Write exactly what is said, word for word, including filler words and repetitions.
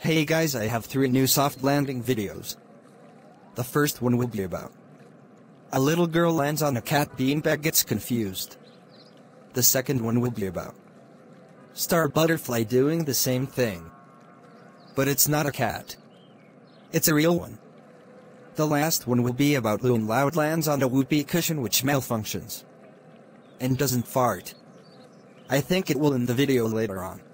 Hey guys, I have three new soft landing videos. The first one will be about a little girl lands on a cat beanbag, gets confused. The second one will be about star butterfly doing the same thing. But it's not a cat. It's a real one. The last one will be about Loon Loud lands on a whoopee cushion which malfunctions and doesn't fart. I think it will in the video later on.